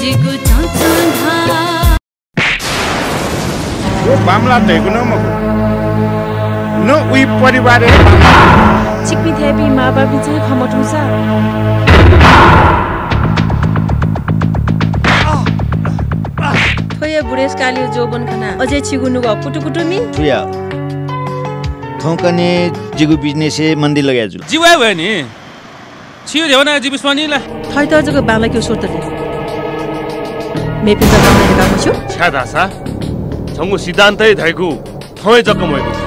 जिगु चंचंधा वो बामला देगु न मको न उई परिवार चिकमी थेबी माबाबी चाहिँ खमटुसा थोय बुढेसकाली जोबन खाना अझै छिगुनुको कुटुकुटुमी थुया थौकने जिगु बिजनेस मन्दिर लगाजु जिवा भयो नि छियो देवना जिबिस्मानी ला थै त जको बामला के सोतले मेपिन त बामला गाउँछु छ्यादासा सँगो सिद्धान्तै धैगु थै जक मएको